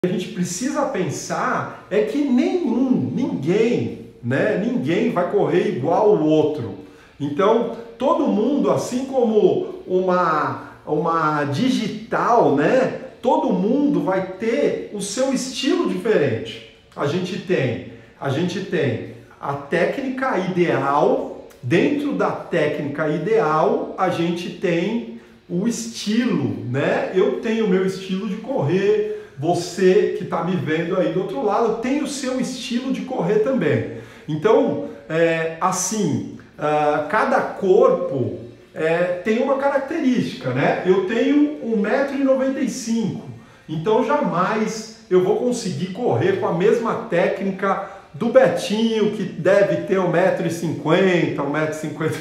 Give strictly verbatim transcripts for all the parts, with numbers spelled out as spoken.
A gente precisa pensar é que nenhum, ninguém, né, ninguém vai correr igual o outro. Então, todo mundo, assim como uma, uma digital, né, todo mundo vai ter o seu estilo diferente. A gente tem, a gente tem a técnica ideal, dentro da técnica ideal, a gente tem o estilo, né? Eu tenho o meu estilo de correr. Você que está me vendo aí do outro lado tem o seu estilo de correr também. Então, é, assim, uh, cada corpo é, tem uma característica, né? Eu tenho um metro e noventa e cinco, então jamais eu vou conseguir correr com a mesma técnica do Betinho, que deve ter um metro e cinquenta, um metro e cinquenta,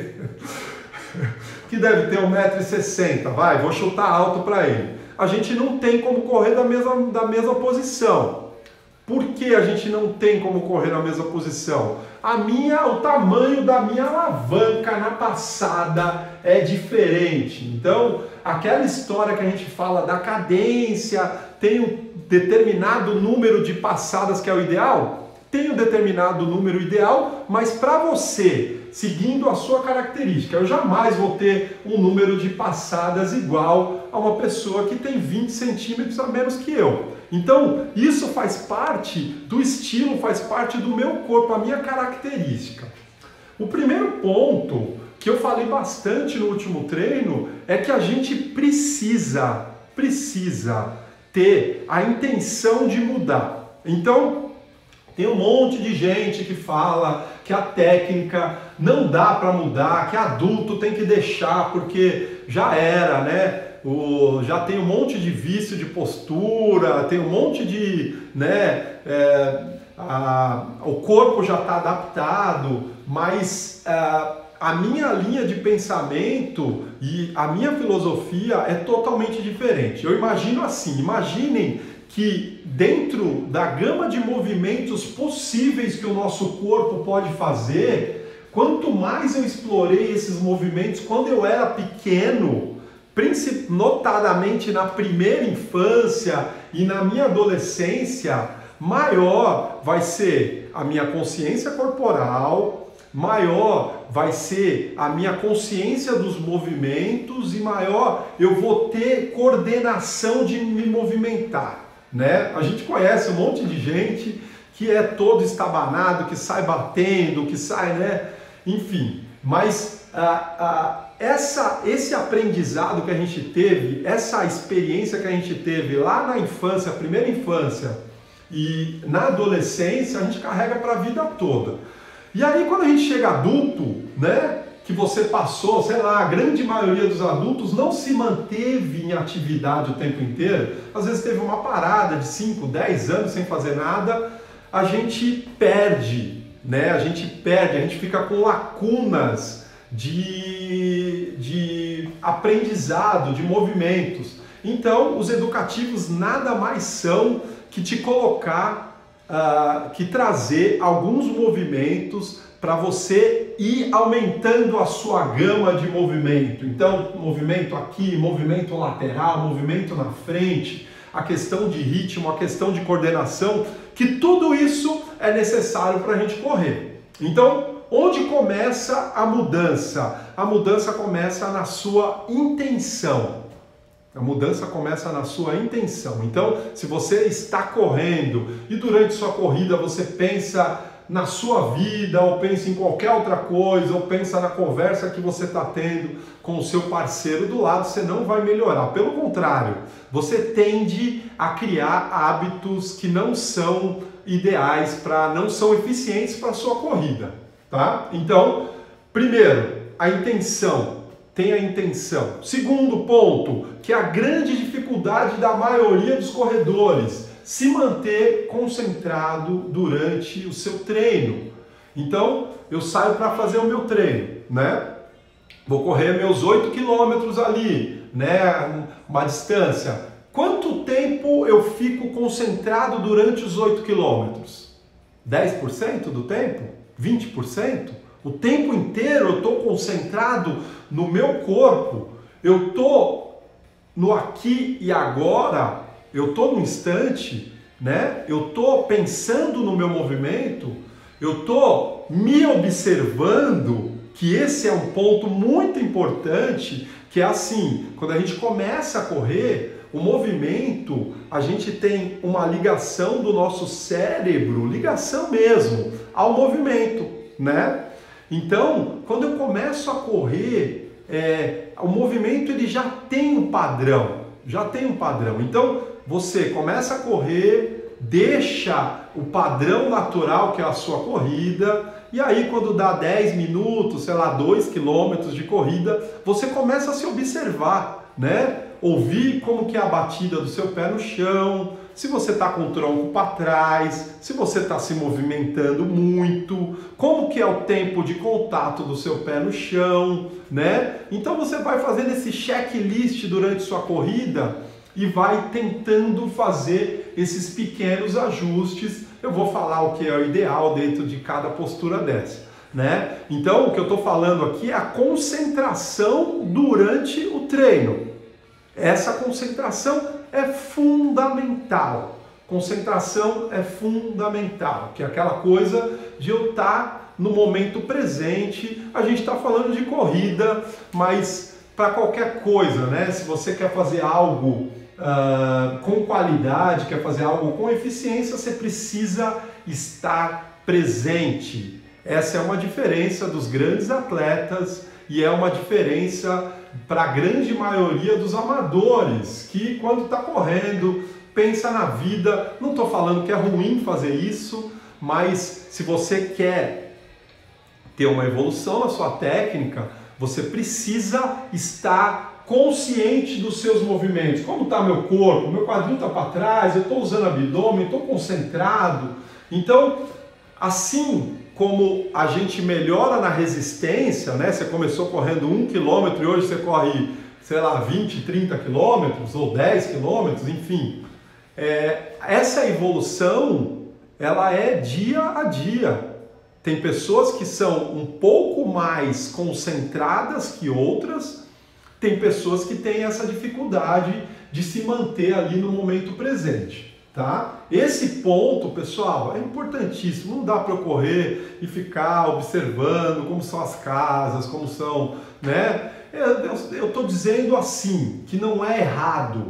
que deve ter um metro e sessenta, vai, vou chutar alto para ele. A gente não tem como correr da mesma, da mesma posição. Por que a gente não tem como correr na mesma posição? A minha, o tamanho da minha alavanca na passada é diferente. Então, aquela história que a gente fala da cadência, tem um determinado número de passadas que é o ideal? Tem um determinado número ideal, mas para você, seguindo a sua característica, eu jamais vou ter um número de passadas igual a uma pessoa que tem vinte centímetros a menos que eu. Então, isso faz parte do estilo, faz parte do meu corpo, a minha característica. O primeiro ponto que eu falei bastante no último treino é que a gente precisa, precisa ter a intenção de mudar. Então, tem um monte de gente que fala que a técnica não dá para mudar, que adulto tem que deixar porque já era, né? O, já tem um monte de vício de postura, tem um monte de, né? É, a, o corpo já está adaptado, mas a, a minha linha de pensamento e a minha filosofia é totalmente diferente. Eu imagino assim, imaginem que dentro da gama de movimentos possíveis que o nosso corpo pode fazer, quanto mais eu explorei esses movimentos quando eu era pequeno, notadamente na primeira infância e na minha adolescência, maior vai ser a minha consciência corporal, maior vai ser a minha consciência dos movimentos e maior eu vou ter coordenação de me movimentar. Né? A gente conhece um monte de gente que é todo estabanado, que sai batendo, que sai, né? Enfim, mas ah, ah, essa, esse aprendizado que a gente teve, essa experiência que a gente teve lá na infância, primeira infância e na adolescência, a gente carrega para a vida toda. E aí quando a gente chega adulto, né? Que você passou, sei lá, a grande maioria dos adultos não se manteve em atividade o tempo inteiro, às vezes teve uma parada de cinco, dez anos sem fazer nada, a gente perde, né? A gente perde, a gente fica com lacunas de, de aprendizado, de movimentos. Então, os educativos nada mais são que te colocar, uh, que trazer alguns movimentos para você ir aumentando a sua gama de movimento. Então, movimento aqui, movimento lateral, movimento na frente, a questão de ritmo, a questão de coordenação, que tudo isso é necessário para a gente correr. Então, onde começa a mudança? A mudança começa na sua intenção. A mudança começa na sua intenção. Então, se você está correndo e durante sua corrida você pensa na sua vida, ou pensa em qualquer outra coisa, ou pensa na conversa que você está tendo com o seu parceiro do lado, você não vai melhorar. Pelo contrário, você tende a criar hábitos que não são ideais, para não são eficientes para a sua corrida, tá? Então, primeiro, a intenção. Tenha a intenção. Segundo ponto, que é a grande dificuldade da maioria dos corredores, se manter concentrado durante o seu treino. Então, eu saio para fazer o meu treino, né? Vou correr meus oito quilômetros ali, né? Uma distância. Quanto tempo eu fico concentrado durante os oito quilômetros? dez por cento do tempo? vinte por cento? O tempo inteiro eu estou concentrado no meu corpo, eu estou no aqui e agora, eu estou no instante, né? Eu estou pensando no meu movimento, eu estou me observando, que esse é um ponto muito importante, que é assim, quando a gente começa a correr, o movimento, a gente tem uma ligação do nosso cérebro, ligação mesmo, ao movimento, né? Então, quando eu começo a correr, é, o movimento ele já tem um padrão, já tem um padrão. Então, você começa a correr, deixa o padrão natural que é a sua corrida, e aí quando dá dez minutos, sei lá, dois quilômetros de corrida, você começa a se observar, né? Ouvir como que é a batida do seu pé no chão, se você está com o tronco para trás, se você está se movimentando muito, como que é o tempo de contato do seu pé no chão, né? Então você vai fazendo esse checklist durante sua corrida e vai tentando fazer esses pequenos ajustes. Eu vou falar o que é o ideal dentro de cada postura dessa, né? Então o que eu estou falando aqui é a concentração durante o treino. Essa concentração é fundamental. Concentração é fundamental, que é aquela coisa de eu estar no momento presente. A gente está falando de corrida, mas para qualquer coisa, né? Se você quer fazer algo uh, com qualidade, quer fazer algo com eficiência, você precisa estar presente. Essa é uma diferença dos grandes atletas e é uma diferença para a grande maioria dos amadores, que quando está correndo, pensa na vida. Não estou falando que é ruim fazer isso, mas se você quer ter uma evolução na sua técnica, você precisa estar consciente dos seus movimentos. Como está meu corpo? Meu quadril está para trás, eu estou usando abdômen, estou concentrado. Então, assim como a gente melhora na resistência, né? Você começou correndo um quilômetro e hoje você corre, sei lá, vinte, trinta quilômetros ou dez quilômetros, enfim. É, essa evolução, ela é dia a dia. Tem pessoas que são um pouco mais concentradas que outras, tem pessoas que têm essa dificuldade de se manter ali no momento presente. Tá? Esse ponto, pessoal, é importantíssimo. Não dá para eu correr e ficar observando como são as casas, como são, né? Eu estou dizendo assim, que não é errado,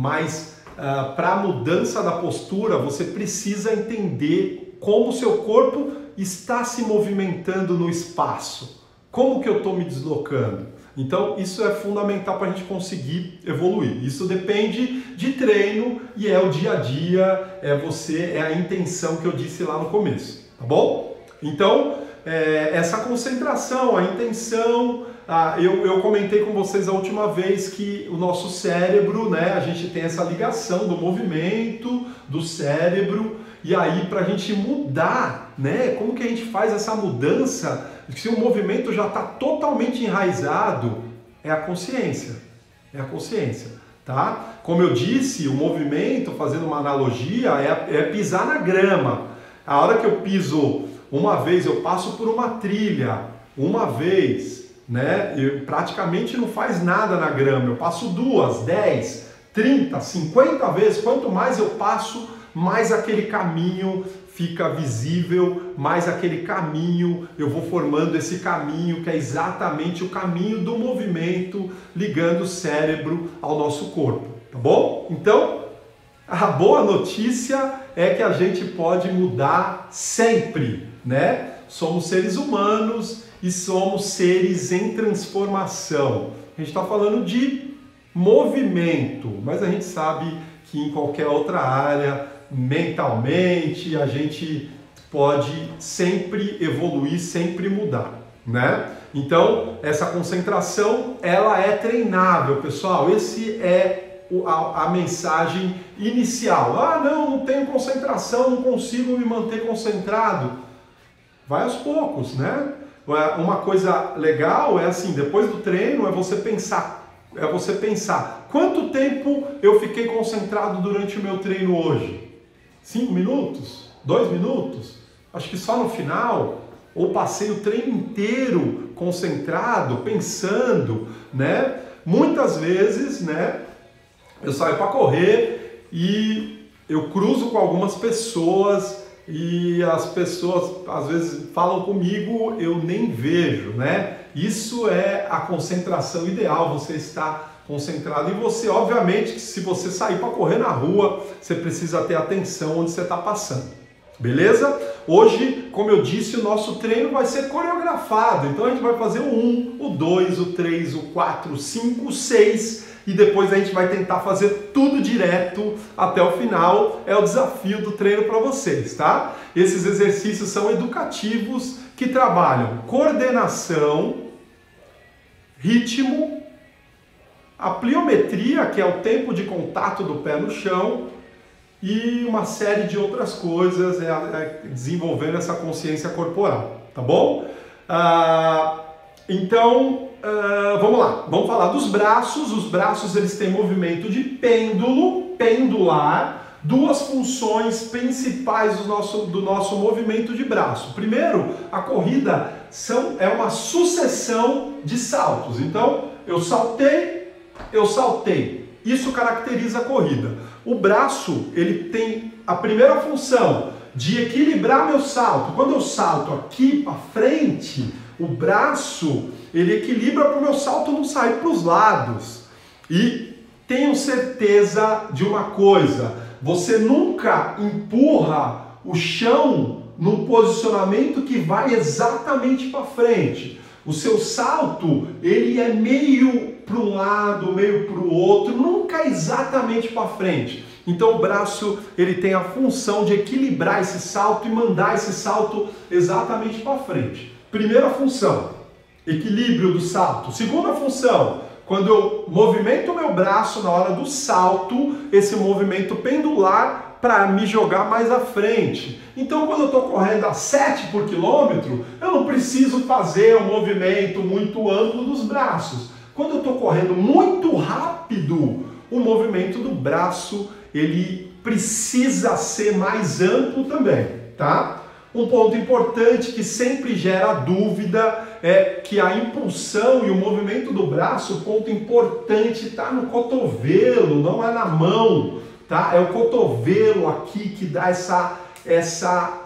mas uh, para a mudança da postura, você precisa entender como o seu corpo está se movimentando no espaço. Como que eu estou me deslocando? Então, isso é fundamental para a gente conseguir evoluir. Isso depende de treino e é o dia a dia, é você, é a intenção que eu disse lá no começo, tá bom? Então, é, essa concentração, a intenção, a, eu, eu comentei com vocês a última vez que o nosso cérebro, né, a gente tem essa ligação do movimento do cérebro, e aí para a gente mudar, né, como que a gente faz essa mudança? Se o movimento já está totalmente enraizado, é a consciência, é a consciência, tá? Como eu disse, o movimento, fazendo uma analogia, é, é pisar na grama. A hora que eu piso uma vez, eu passo por uma trilha, uma vez, né? Eu praticamente não faz nada na grama, eu passo duas, dez, trinta, cinquenta vezes, quanto mais eu passo, mais aquele caminho fica visível, mais aquele caminho, eu vou formando esse caminho que é exatamente o caminho do movimento, ligando o cérebro ao nosso corpo, tá bom? Então, a boa notícia é que a gente pode mudar sempre, né? Somos seres humanos e somos seres em transformação. A gente está falando de movimento, mas a gente sabe que em qualquer outra área, mentalmente, a gente pode sempre evoluir, sempre mudar, né? Então, essa concentração, ela é treinável, pessoal. Esse é a, a mensagem inicial. Ah, não, não tenho concentração, não consigo me manter concentrado. Vai aos poucos, né? Uma coisa legal é assim, depois do treino, é você pensar, é você pensar, quanto tempo eu fiquei concentrado durante o meu treino hoje? Cinco minutos? Dois minutos? Acho que só no final, ou passei o treino inteiro concentrado, pensando, né? Muitas vezes, né? Eu saio para correr e eu cruzo com algumas pessoas e as pessoas às vezes falam comigo, eu nem vejo, né? Isso é a concentração ideal, você está concentrado em você. Obviamente que se você sair para correr na rua, você precisa ter atenção onde você está passando. Beleza? Hoje, como eu disse, o nosso treino vai ser coreografado. Então a gente vai fazer o um, o dois, o três, o quatro, o cinco, o seis e depois a gente vai tentar fazer tudo direto até o final. É o desafio do treino para vocês, tá? Esses exercícios são educativos que trabalham coordenação, ritmo, a pliometria, que é o tempo de contato do pé no chão, e uma série de outras coisas, é, é, desenvolvendo essa consciência corporal, tá bom? Ah, então, ah, vamos lá, vamos falar dos braços. Os braços, eles têm movimento de pêndulo, pendular, duas funções principais do nosso, do nosso movimento de braço. Primeiro, a corrida são, é uma sucessão de saltos. Então, eu saltei, eu saltei. Isso caracteriza a corrida. O braço, ele tem a primeira função de equilibrar meu salto. Quando eu salto aqui para frente, o braço, ele equilibra para o meu salto não sair para os lados. E tenho certeza de uma coisa, você nunca empurra o chão num posicionamento que vai exatamente para frente. O seu salto, ele é meio para um lado, meio para o outro, nunca exatamente para frente. Então o braço, ele tem a função de equilibrar esse salto e mandar esse salto exatamente para frente. Primeira função, equilíbrio do salto. Segunda função, quando eu movimento o meu braço na hora do salto, esse movimento pendular para me jogar mais à frente. Então, quando eu estou correndo a sete por quilômetro, eu não preciso fazer um movimento muito amplo dos braços. Quando eu estou correndo muito rápido, o movimento do braço, ele precisa ser mais amplo também, tá? Um ponto importante que sempre gera dúvida é que a impulsão e o movimento do braço, o ponto importante está no cotovelo, não é na mão, tá? É o cotovelo aqui que dá essa, essa,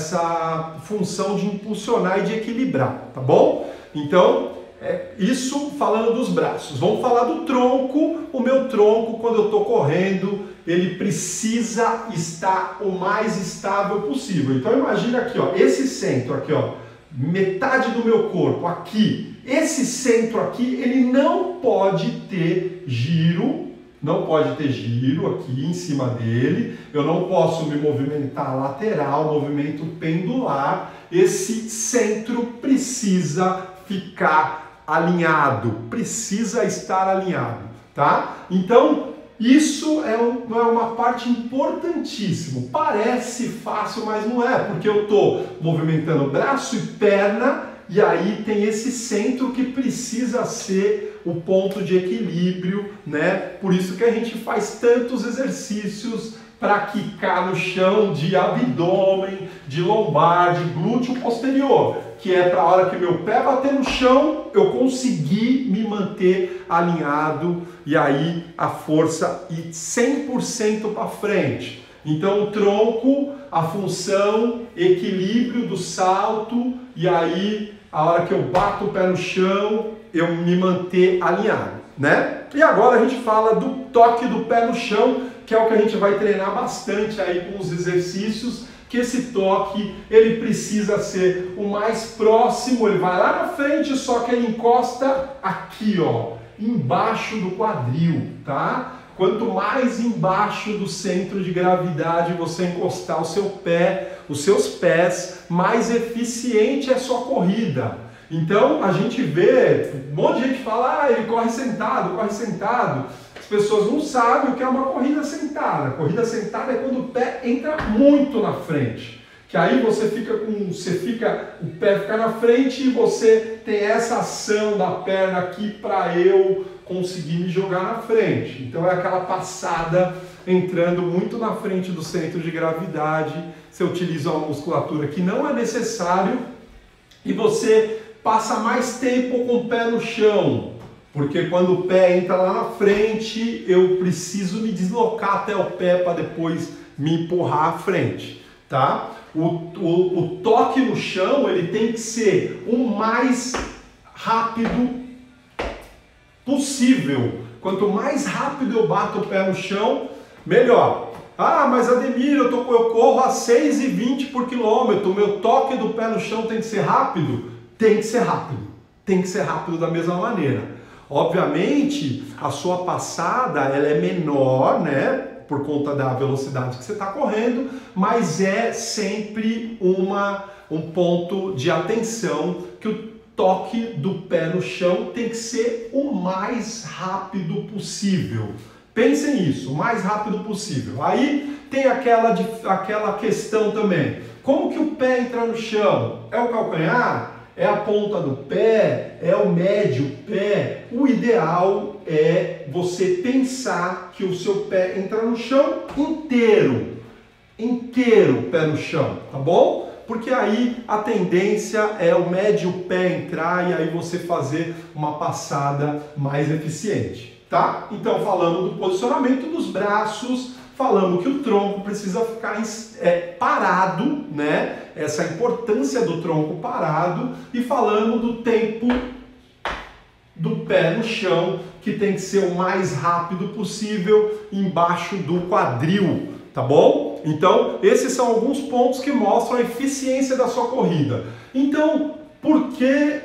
essa função de impulsionar e de equilibrar, tá bom? Então, é isso falando dos braços. Vamos falar do tronco. O meu tronco, quando eu estou correndo, ele precisa estar o mais estável possível. Então imagina aqui, ó, esse centro aqui, ó, metade do meu corpo aqui. Esse centro aqui, ele não pode ter giro, não pode ter giro aqui em cima dele. Eu não posso me movimentar lateral, movimento pendular. Esse centro precisa ficar alinhado, precisa estar alinhado, tá? Então, isso é, um, é uma parte importantíssima. Parece fácil, mas não é, porque eu estou movimentando braço e perna, e aí tem esse centro que precisa ser o ponto de equilíbrio, né? Por isso que a gente faz tantos exercícios para quicar no chão de abdômen, de lombar, de glúteo posterior, que é para a hora que meu pé bater no chão, eu conseguir me manter alinhado e aí a força ir cem por cento para frente. Então o tronco, a função, equilíbrio do salto e aí a hora que eu bato o pé no chão, eu me manter alinhado, né? E agora a gente fala do toque do pé no chão, que é o que a gente vai treinar bastante aí com os exercícios, que esse toque, ele precisa ser o mais próximo, ele vai lá na frente, só que ele encosta aqui, ó, embaixo do quadril, tá? Quanto mais embaixo do centro de gravidade você encostar o seu pé, os seus pés, mais eficiente é a sua corrida. Então a gente vê, um monte de gente fala, ah, ele corre sentado, corre sentado. As pessoas não sabem o que é uma corrida sentada. Corrida sentada é quando o pé entra muito na frente. Que aí você fica com, você fica, o pé fica na frente e você tem essa ação da perna aqui para eu conseguir me jogar na frente. Então é aquela passada entrando muito na frente do centro de gravidade. Você utiliza uma musculatura que não é necessário e você passa mais tempo com o pé no chão. Porque quando o pé entra lá na frente, eu preciso me deslocar até o pé para depois me empurrar à frente, tá? O, o, o toque no chão, ele tem que ser o mais rápido possível. Quanto mais rápido eu bato o pé no chão, melhor. Ah, mas Ademir, eu, tô, eu corro a seis e vinte por quilômetro, o meu toque do pé no chão tem que ser rápido? Tem que ser rápido. Tem que ser rápido da mesma maneira. Obviamente, a sua passada ela é menor, né? Por conta da velocidade que você está correndo, mas é sempre uma, um ponto de atenção que o toque do pé no chão tem que ser o mais rápido possível. Pensem nisso, o mais rápido possível. Aí tem aquela, aquela questão também. Como que o pé entra no chão? É o calcanhar? É a ponta do pé? É o médio pé? O ideal é você pensar que o seu pé entra no chão inteiro. Inteiro pé no chão, tá bom? Porque aí a tendência é o médio pé entrar e aí você fazer uma passada mais eficiente, tá? Então falamos do posicionamento dos braços, falamos que o tronco precisa ficar é, parado, né? Essa importância do tronco parado, e falamos do tempo do pé no chão, que tem que ser o mais rápido possível embaixo do quadril, tá bom? Então, esses são alguns pontos que mostram a eficiência da sua corrida. Então, por que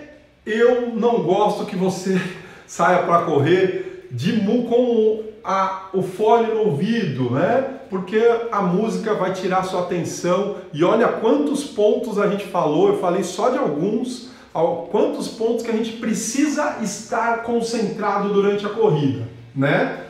eu não gosto que você saia para correr de com a, o fone no ouvido, né? Porque a música vai tirar sua atenção. E olha quantos pontos a gente falou, eu falei só de alguns, quantos pontos que a gente precisa estar concentrado durante a corrida, né?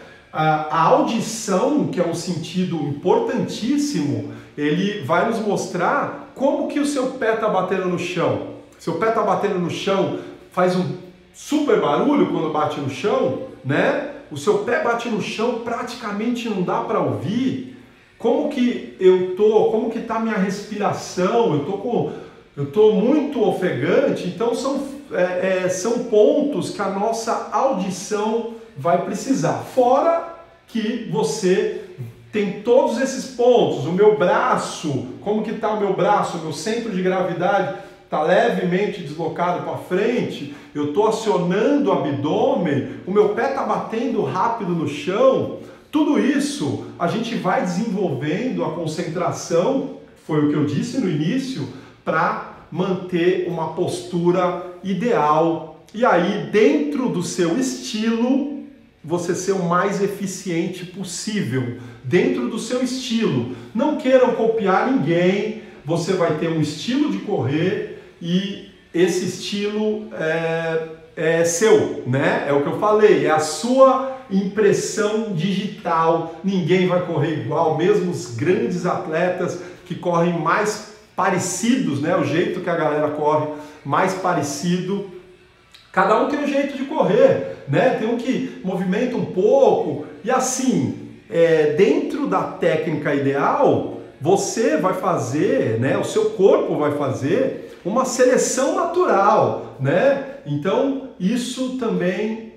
A audição, que é um sentido importantíssimo, ele vai nos mostrar como que o seu pé está batendo no chão. Seu pé está batendo no chão, faz um super barulho quando bate no chão, né? O seu pé bate no chão, praticamente não dá para ouvir. Como que eu tô? Como que tá a minha respiração? Eu tô com, eu tô muito ofegante. Então são é, é, são pontos que a nossa audição vai precisar. Fora que você tem todos esses pontos. O meu braço, como que tá o meu braço? O meu centro de gravidade está levemente deslocado para frente, eu estou acionando o abdômen, o meu pé está batendo rápido no chão. Tudo isso a gente vai desenvolvendo a concentração, foi o que eu disse no início, para manter uma postura ideal. E aí, dentro do seu estilo, você ser o mais eficiente possível. Dentro do seu estilo. Não queiram copiar ninguém, você vai ter um estilo de correr, e esse estilo é, é seu, né? É o que eu falei, é a sua impressão digital. Ninguém vai correr igual, mesmo os grandes atletas que correm mais parecidos, né? O jeito que a galera corre, mais parecido. Cada um tem um jeito de correr, né? Tem um que movimenta um pouco, e assim, é, dentro da técnica ideal, você vai fazer, né? O seu corpo vai fazer uma seleção natural, né? Então, isso também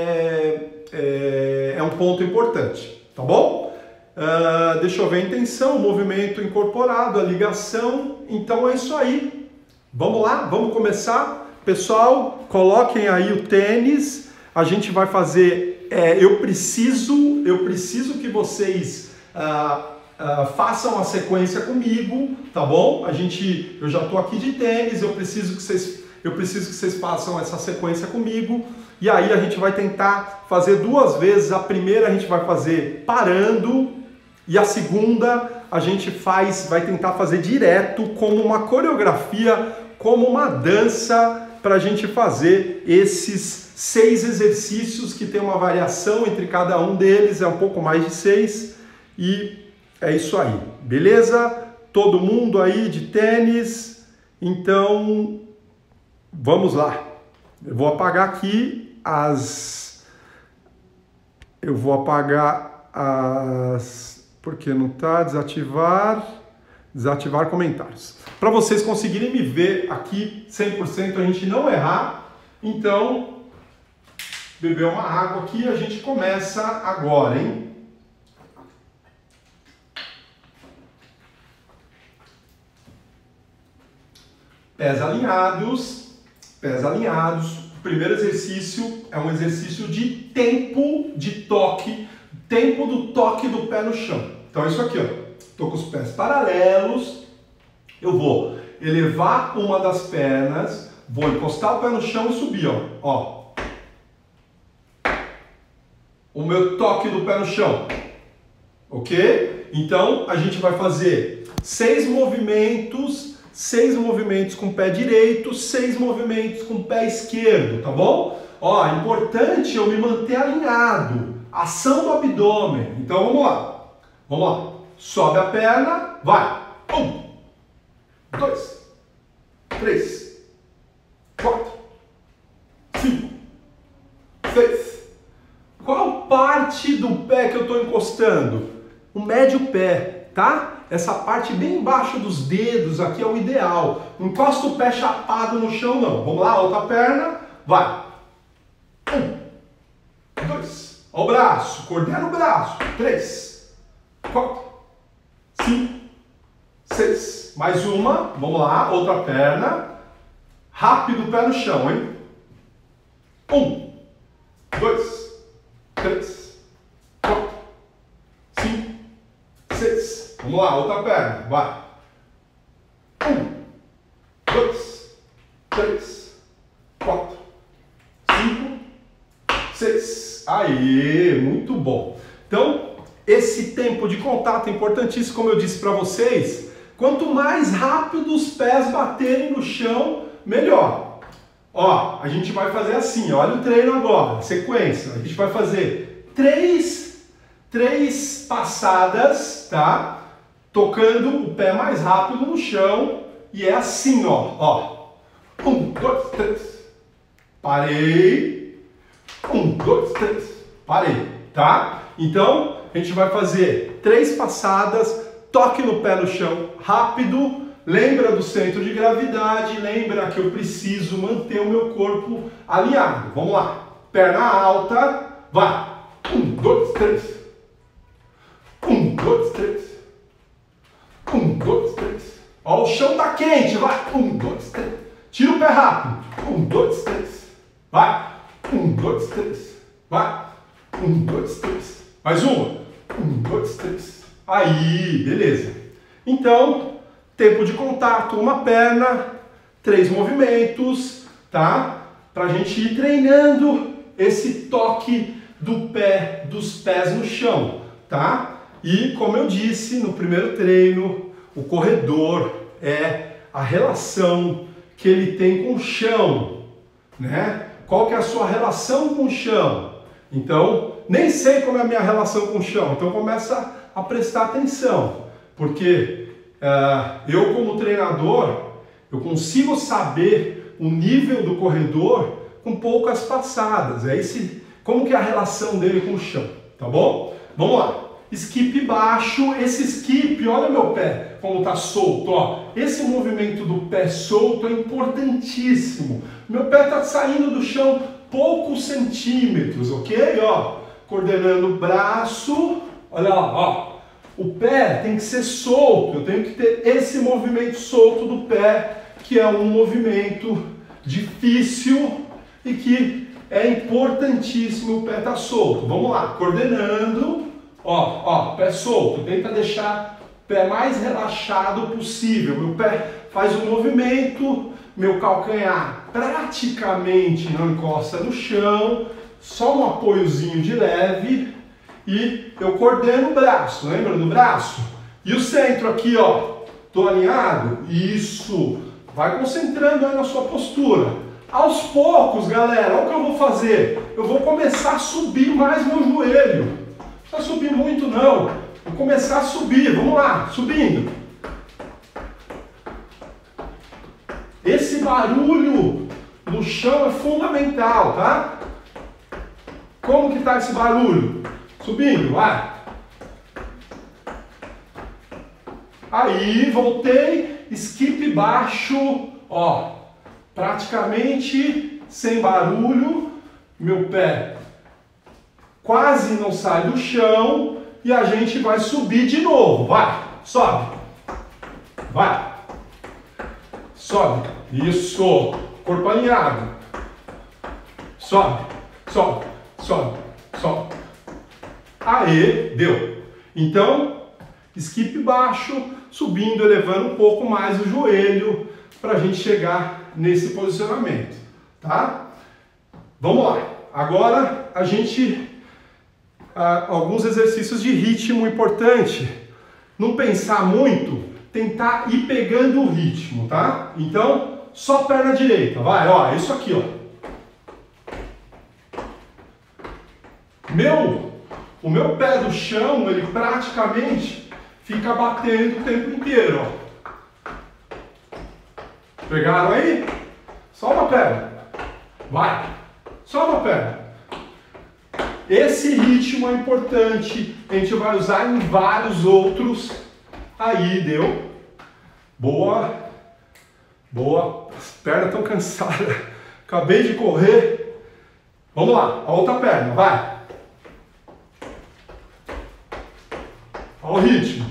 é, é, é um ponto importante, tá bom? Uh, deixa eu ver a intenção, o movimento incorporado, a ligação. Então é isso aí. Vamos lá? Vamos começar? Pessoal, coloquem aí o tênis. A gente vai fazer... É, eu preciso, eu preciso que vocês... Uh, Uh, façam a sequência comigo, tá bom? A gente, eu já tô aqui de tênis, eu preciso que vocês, eu preciso que vocês façam essa sequência comigo. E aí a gente vai tentar fazer duas vezes. A primeira a gente vai fazer parando, e a segunda a gente faz, vai tentar fazer direto, como uma coreografia, como uma dança, para a gente fazer esses seis exercícios que tem uma variação entre cada um deles, é um pouco mais de seis. E é isso aí, beleza? Todo mundo aí de tênis, então vamos lá. Eu vou apagar aqui as... Eu vou apagar as... Porque não tá? Desativar... Desativar comentários. Para vocês conseguirem me ver aqui cem por cento, a gente não errar, então beber uma água aqui e a gente começa agora, hein? Pés alinhados, pés alinhados. O primeiro exercício é um exercício de tempo de toque, tempo do toque do pé no chão. Então é isso aqui, ó. Tô com os pés paralelos, eu vou elevar uma das pernas, vou encostar o pé no chão e subir, ó. Ó. O meu toque do pé no chão, ok? Então a gente vai fazer seis movimentos, seis movimentos com o pé direito, seis movimentos com o pé esquerdo, tá bom? Ó, é importante eu me manter alinhado, ação do abdômen. Então vamos lá, vamos lá. Sobe a perna, vai. Um, dois, três, quatro, cinco, seis. Qual parte do pé que eu estou encostando? O médio pé, tá? Essa parte bem embaixo dos dedos aqui é o ideal. Não encosta o pé chapado no chão, não. Vamos lá, outra perna, vai. Um, dois, ó o braço, coordena o braço. Três, quatro, cinco, seis. Mais uma, vamos lá, outra perna. Rápido o pé no chão, hein? Um, dois, três, quatro, cinco, seis. Vamos lá, outra perna, vai. Um, dois, três, quatro, cinco, seis. Aê, muito bom. Então, esse tempo de contato é importantíssimo, como eu disse para vocês. Quanto mais rápido os pés baterem no chão, melhor. Ó, a gente vai fazer assim, olha o treino agora, sequência. A gente vai fazer três, três passadas, tá? Tocando o pé mais rápido no chão. E é assim, ó, ó. Um, dois, três. Parei. Um, dois, três. Parei, tá? Então, a gente vai fazer três passadas, toque no pé no chão, rápido. Lembra do centro de gravidade, lembra que eu preciso manter o meu corpo alinhado. Vamos lá. Perna alta, vai. Um, dois, três. Um, dois, três. Um, dois, três. Ó, o chão tá quente, vai. Um, dois, três. Tira o pé rápido. Um, dois, três. Vai. Um, dois, três. Vai. Um, dois, três. Mais uma. Um, dois, três. Aí, beleza. Então, tempo de contato, uma perna, três movimentos, tá? Pra gente ir treinando esse toque do pé, dos pés no chão, tá? E como eu disse no primeiro treino, o corredor é a relação que ele tem com o chão, né? Qual que é a sua relação com o chão? Então, nem sei como é a minha relação com o chão, então começa a prestar atenção, porque uh, eu como treinador, eu consigo saber o nível do corredor com poucas passadas, é esse, como que é a relação dele com o chão, tá bom? Vamos lá. Skip baixo, esse skip, olha meu pé como tá solto, ó. Esse movimento do pé solto é importantíssimo. Meu pé tá saindo do chão poucos centímetros, ok? Ó, coordenando o braço, olha lá, ó. O pé tem que ser solto, eu tenho que ter esse movimento solto do pé, que é um movimento difícil e que é importantíssimo o pé tá solto. Vamos lá, coordenando. Ó, ó, pé solto, tenta deixar o pé mais relaxado possível. Meu pé faz um movimento, meu calcanhar praticamente não encosta no chão, só um apoiozinho de leve e eu coordeno o braço, lembra do braço? E o centro aqui, ó, tô alinhado? Isso, vai concentrando aí na sua postura. Aos poucos, galera, olha o que eu vou fazer. Eu vou começar a subir mais meu joelho. Não precisa subir muito não, vou começar a subir, vamos lá, subindo. Esse barulho no chão é fundamental, tá? Como que tá esse barulho? Subindo, vai. Aí, voltei, skip baixo, ó, praticamente sem barulho, meu pé quase não sai do chão e a gente vai subir de novo. Vai, sobe. Vai. Sobe. Isso. Corpo alinhado. Sobe, sobe, sobe, sobe. Aê, deu. Então, skip baixo, subindo, elevando um pouco mais o joelho para a gente chegar nesse posicionamento, tá? Vamos lá. Agora a gente, ah, alguns exercícios de ritmo importante. Não pensar muito, tentar ir pegando o ritmo, tá? Então, só perna direita, vai, ó, isso aqui, ó. Meu, o meu pé do chão, ele praticamente fica batendo o tempo inteiro, ó. Pegaram aí? Só uma perna. Vai. Só uma perna. Esse ritmo é importante. A gente vai usar em vários outros. Aí, deu. Boa. Boa. As pernas estão cansadas. Acabei de correr. Vamos lá. A outra perna. Vai. Olha o ritmo.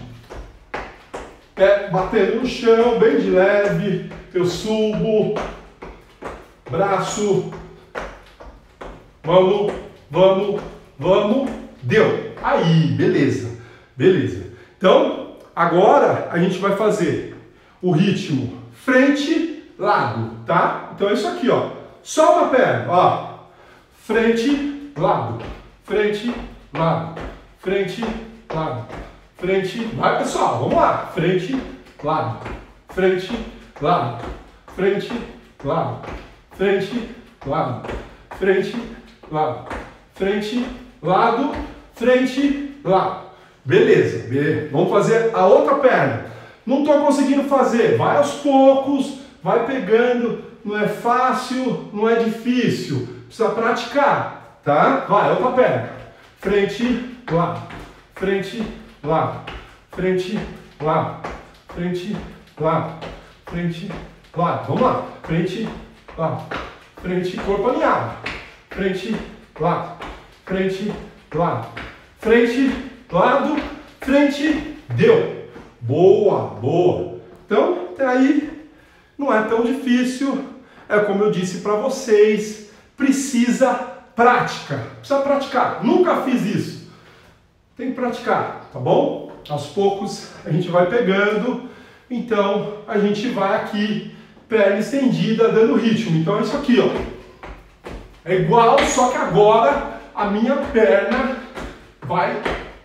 Pé batendo no chão, bem de leve. Eu subo. Braço. Vamos, vamos, vamos. Deu. Aí, beleza. Beleza. Então, agora a gente vai fazer o ritmo frente, lado, tá? Então é isso aqui, ó. Só uma perna, ó. Frente, lado. Frente, lado. Frente, lado. Frente, vai pessoal, vamos lá. Frente, lado. Frente, lado. Frente, lado. Frente, lado. Frente, lado. Frente, lado. Frente, lado. Beleza, beleza. Vamos fazer a outra perna. Não estou conseguindo fazer. Vai aos poucos, vai pegando. Não é fácil, não é difícil. Precisa praticar, tá? Vai, outra perna. Frente, lado. Frente, lado. Frente, lado. Frente, lado. Frente, lado. Vamos lá. Frente, lado. Frente, corpo alinhado. Frente, lado. Frente, lado. Frente, lado. Frente, deu. Boa, boa. Então, até aí não é tão difícil. É como eu disse para vocês, precisa prática. Precisa praticar. Nunca fiz isso. Tem que praticar, tá bom? Aos poucos a gente vai pegando. Então, a gente vai aqui, perna estendida, dando ritmo. Então é isso aqui, ó. É igual, só que agora a minha perna vai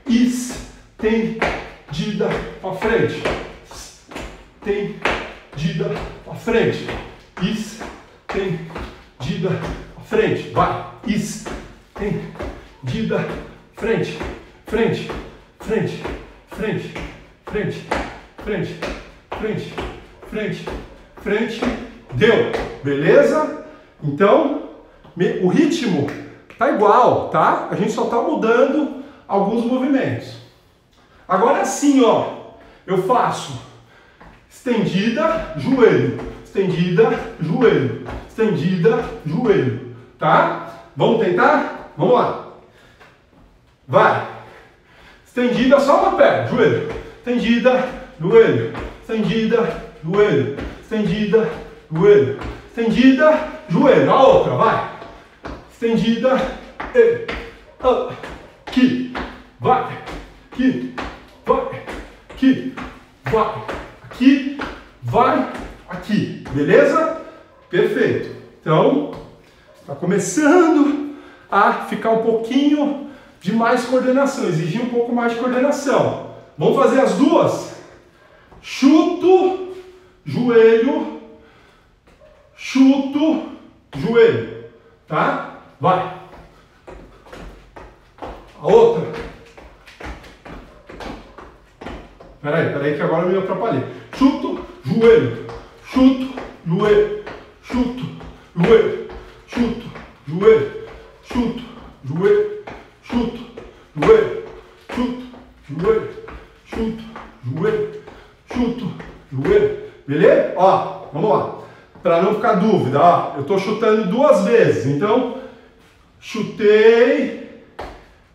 estendida para frente. Estendida para frente. Estendida para frente. Vai. Estendida. Frente. Frente. Frente. Frente. Frente. Frente. Frente. Frente. Frente. Deu. Beleza? Então, o ritmo tá igual, tá? A gente só tá mudando alguns movimentos. Agora assim, ó, eu faço estendida, joelho, estendida, joelho, estendida, joelho, tá? Vamos tentar? Vamos lá. Vai. Estendida, só uma perna, joelho. Estendida, joelho. Estendida, joelho. Estendida, joelho. Estendida, joelho. A outra, vai. Estendida, e, aqui, vai, aqui, vai, aqui, vai, aqui, vai, aqui. Beleza? Perfeito. Então, está começando a ficar um pouquinho de mais coordenação, exigir um pouco mais de coordenação. Vamos fazer as duas? Chuto, joelho, chuto, joelho, tá? Vai. A outra. Peraí, peraí que agora eu me atrapalhei. Chuto, joelho, chuto, joelho, chuto, joelho, chuto, joelho, chuto, joelho, chuto, joelho, chuto, joelho, chuto, joelho, chuto, joelho. Beleza? Ó, vamos lá. Para não ficar dúvida, ó, eu estou chutando duas vezes. Então, chutei,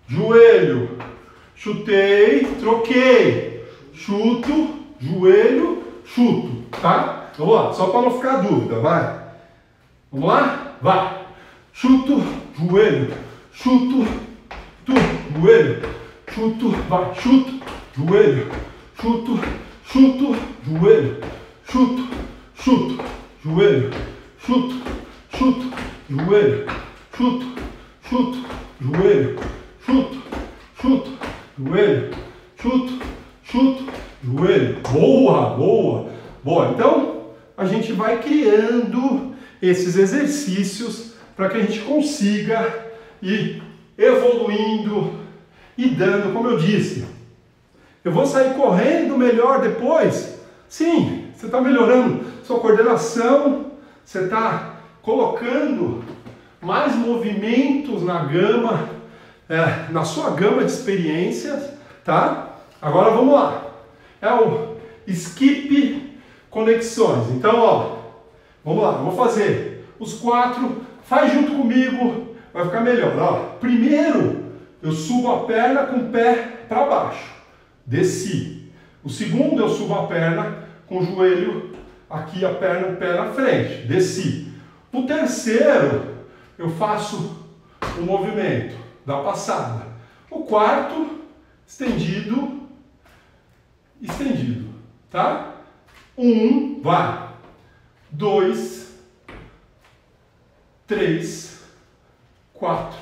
joelho, chutei, troquei, chuto, joelho, chuto, tá? Vamos lá, só para não ficar dúvida, vai. Vamos lá? Vai. Chuto, joelho, chuto, tu, joelho, chuto, vai, chuto, joelho, chuto, chuto, joelho, chuto, chuto, joelho, chuto, chuto, joelho, chuto, chuto, joelho, chuto, chuto, joelho, chuto, chuto, joelho. Boa, boa, boa. Então, a gente vai criando esses exercícios para que a gente consiga ir evoluindo e dando, como eu disse. Eu vou sair correndo melhor depois? Sim, você está melhorando sua coordenação, você está colocando mais movimentos na gama, é, na sua gama de experiências, tá? Agora vamos lá. É o skip conexões. Então, ó, vamos lá, vou fazer os quatro, faz junto comigo, vai ficar melhor. Ó, primeiro, eu subo a perna com o pé para baixo, desci. O segundo, eu subo a perna com o joelho aqui, a perna, o pé na frente, desci. O terceiro, eu faço o movimento da passada. O quarto, estendido, estendido, tá? Um, vai. Dois, três, quatro.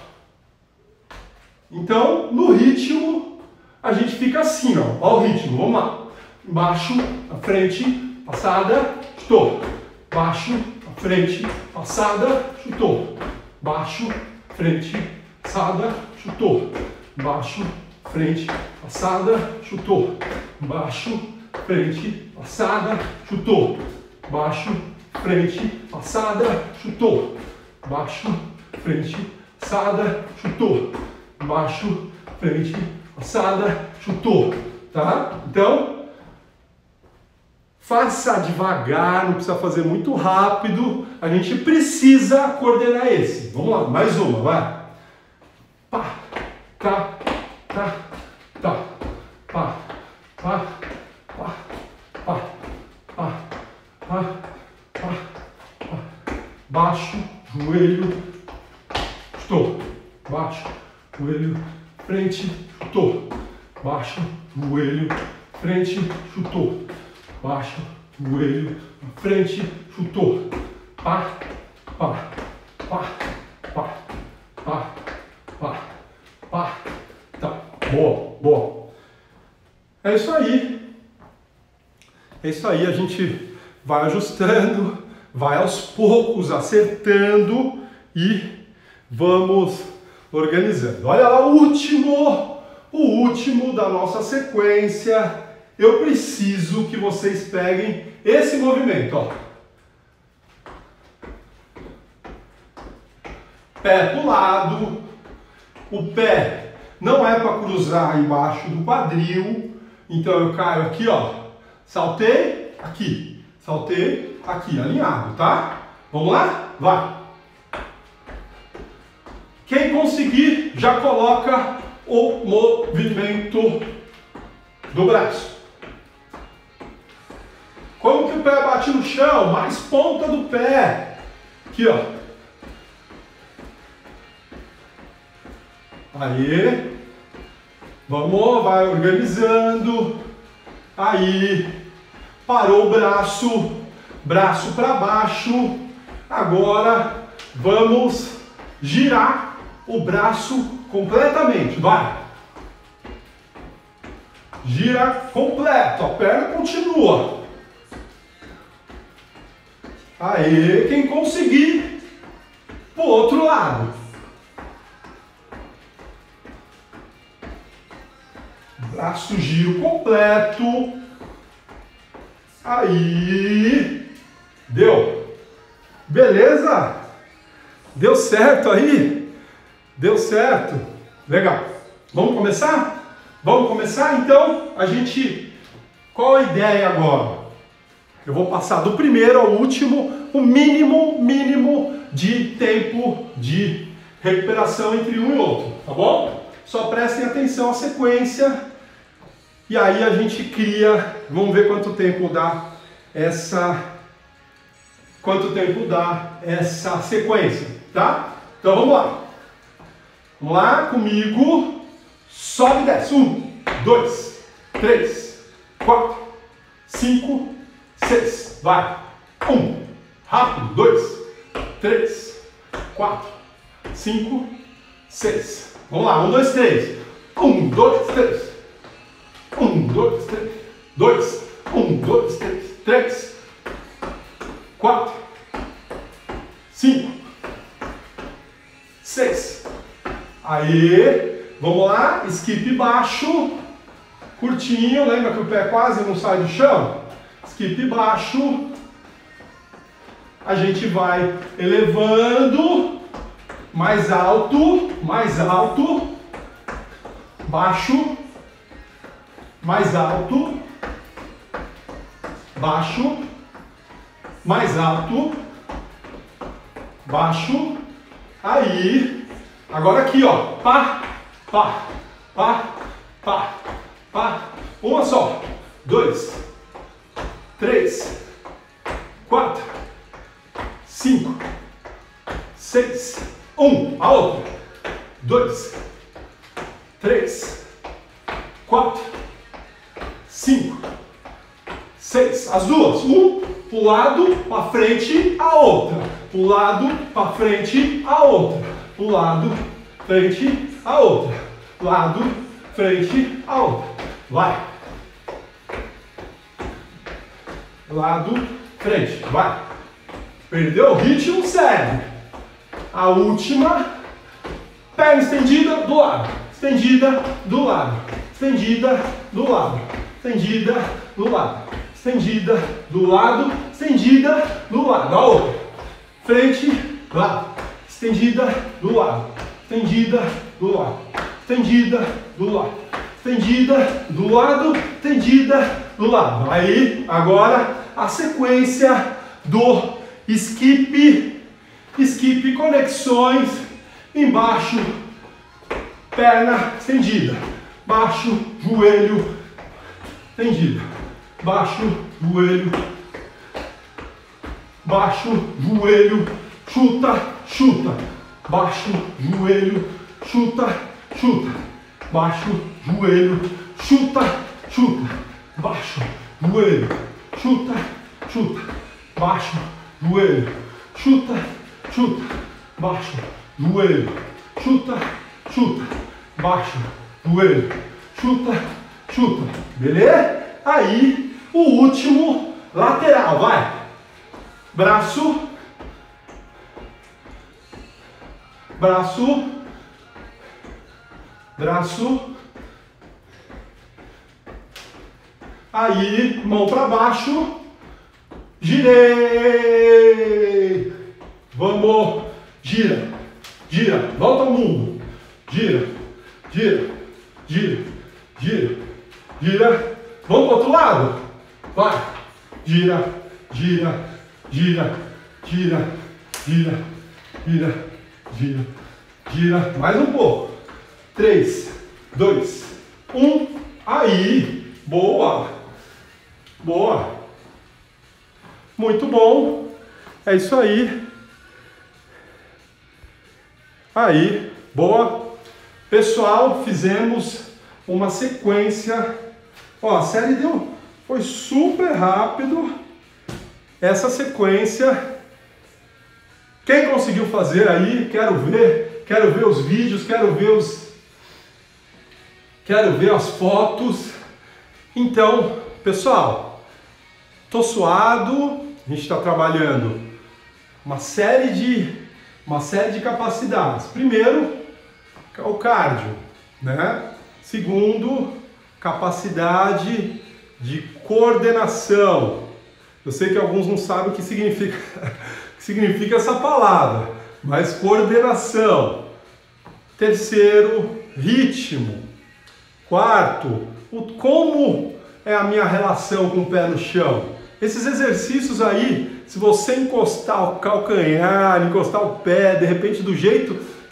Então, no ritmo, a gente fica assim, ó. Ó o ritmo, vamos lá. Embaixo, na frente, passada, chutou. Baixo, na frente, passada, chutou. Baixo, frente, passada, chutou. Baixo, frente, passada, chutou. Baixo, frente, passada, chutou. Baixo, frente, passada, chutou. Baixo, frente, passada, chutou. Baixo, frente, passada, chutou. Tá? Então, faça devagar, não precisa fazer muito rápido. A gente precisa coordenar esse. Vamos lá, mais uma, vai. Pá, tá, tá, tá, pá, pá, pá, pá, pá, pá, pá, pá. Baixo, joelho, chutou. Baixo, joelho, frente, chutou. Baixo, joelho, frente, chutou. Baixo, joelho, frente, chutou. Pá, pá, pá, pá, pá, pá, pá. Tá, boa, boa. É isso aí. É isso aí, a gente vai ajustando, vai aos poucos acertando e vamos organizando. Olha lá o último, o último da nossa sequência. Eu preciso que vocês peguem esse movimento, ó. Pé pro lado. O pé não é para cruzar embaixo do quadril. Então eu caio aqui, ó. Saltei, aqui. Saltei, aqui, alinhado, tá? Vamos lá? Vai. Quem conseguir, já coloca o movimento do braço. Como que o pé bate no chão? Mais ponta do pé. Aqui, ó. Aí. Vamos, vai organizando. Aí. Parou o braço. Braço para baixo. Agora vamos girar o braço completamente. Vai. Gira completo. A perna continua. Aí, quem conseguir, pro outro lado. Braço giro completo. Aí. Deu. Beleza? Deu certo aí? Deu certo. Legal. Vamos começar? Vamos começar? Então, a gente... Qual a ideia agora? Eu vou passar do primeiro ao último, o mínimo, mínimo de tempo de recuperação entre um e outro, tá bom? Só prestem atenção à sequência. E aí a gente cria, vamos ver quanto tempo dá essa, quanto tempo dá essa sequência, tá? Então vamos lá. Vamos lá comigo. Sobe e desce. Um, dois, três, quatro, cinco, seis. Vai. Um. Rápido. Dois, três, quatro, cinco, seis. Vamos lá. Um, dois, três. Um, dois, três. Um, dois, três. Dois. Um, dois, três. Três. Quatro. Cinco. Seis. Aí. Vamos lá. Skip baixo. Curtinho. Lembra que o pé quase não sai do chão? Skip baixo. A gente vai elevando. Mais alto. Mais alto. Baixo. Mais alto, baixo, mais alto, baixo, aí, agora aqui ó, pá, pá, pá, pá, pá, uma só, dois, três, quatro, cinco, seis, um, a outra, dois, três, quatro, cinco, seis, as duas, um, pro lado, para frente, a outra, pro lado, para frente, a outra, pro lado, frente, a outra, lado, frente, a outra, vai, lado, frente, vai, perdeu o ritmo, segue, a última, perna estendida do lado, estendida do lado, estendida do lado, estendida do lado, estendida do lado, estendida do lado, a outra, frente, lado, estendida do lado, estendida do lado, estendida do lado, estendida do lado, estendida do lado. Aí, agora, a sequência do skip, skip conexões, embaixo, perna estendida, baixo, joelho, estendida, baixo, joelho, baixo, joelho, chuta, chuta, baixo, joelho, chuta, chuta, baixo, joelho, chuta, chuta, baixo, joelho, chuta, chuta, baixo, joelho, chuta, chuta, baixo, joelho, chuta, chuta, baixo, joelho, chuta, chuta, beleza? Aí, o último, lateral, vai, braço, braço, braço, aí, mão para baixo, girei, vamos, gira, gira, volta ao mundo, gira, gira, gira, gira, gira, vamos para o outro lado, vai, gira, gira, gira, gira, gira, gira, gira, gira, mais um pouco, três, dois, um, aí, boa, boa, muito bom, é isso aí, aí, boa, pessoal, fizemos uma sequência, ó, a série deu, foi super rápido, essa sequência, quem conseguiu fazer aí, quero ver, quero ver os vídeos, quero ver os, quero ver as fotos, então, pessoal, tô suado, a gente está trabalhando uma série de, uma série de capacidades, primeiro, o cardio, né? Segundo, capacidade de coordenação. Eu sei que alguns não sabem o que significa, o que significa essa palavra, mas coordenação. Terceiro, ritmo. Quarto, o, como é a minha relação com o pé no chão. Esses exercícios aí, se você encostar o calcanhar, encostar o pé, de repente do jeito que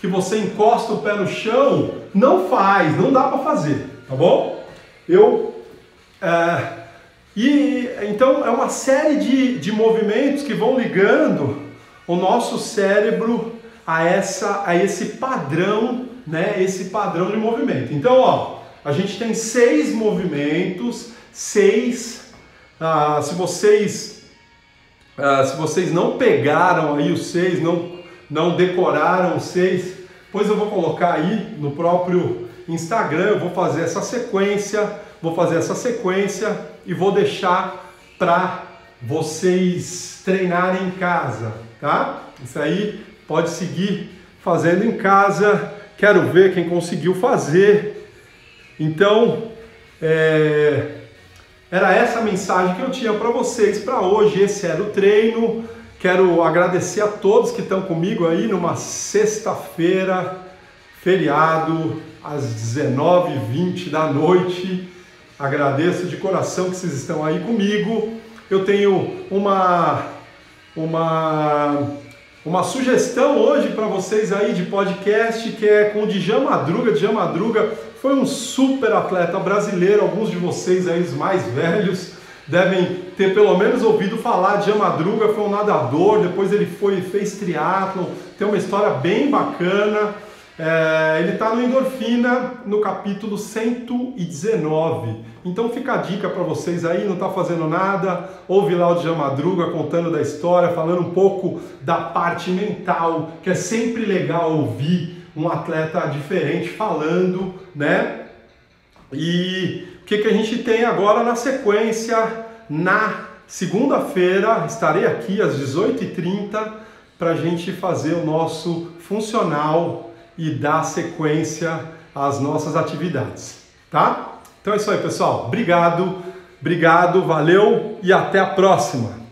que você encosta o pé no chão, não faz, não dá para fazer, tá bom? Eu é, e então é uma série de, de movimentos que vão ligando o nosso cérebro a essa a esse padrão, né? Esse padrão de movimento. Então, ó, a gente tem seis movimentos, seis. Ah, se vocês ah, se vocês não pegaram aí os seis, não não decoraram os seis, pois eu vou colocar aí no próprio Instagram. Eu vou fazer essa sequência, vou fazer essa sequência e vou deixar para vocês treinarem em casa, tá? Isso aí pode seguir fazendo em casa. Quero ver quem conseguiu fazer. Então, é, era essa a mensagem que eu tinha para vocês para hoje. Esse era o treino. Quero agradecer a todos que estão comigo aí numa sexta-feira, feriado, às dezenove e vinte da noite. Agradeço de coração que vocês estão aí comigo. Eu tenho uma, uma, uma sugestão hoje para vocês aí de podcast, que é com o Djan Madruga. Djan Madruga foi um super atleta brasileiro. Alguns de vocês aí, os mais velhos, devem ter pelo menos ouvido falar. Djan Madruga foi um nadador, depois ele foi, fez triatlon, tem uma história bem bacana. É, ele está no Endorfina, no capítulo cento e dezenove. Então fica a dica para vocês aí, não está fazendo nada, ouve lá o Djan Madruga contando da história, falando um pouco da parte mental, que é sempre legal ouvir um atleta diferente falando, né? E o que, que a gente tem agora na sequência? Na segunda-feira estarei aqui às dezoito e trinta para a gente fazer o nosso funcional e dar sequência às nossas atividades, tá? Então é isso aí, pessoal. Obrigado, obrigado, valeu e até a próxima!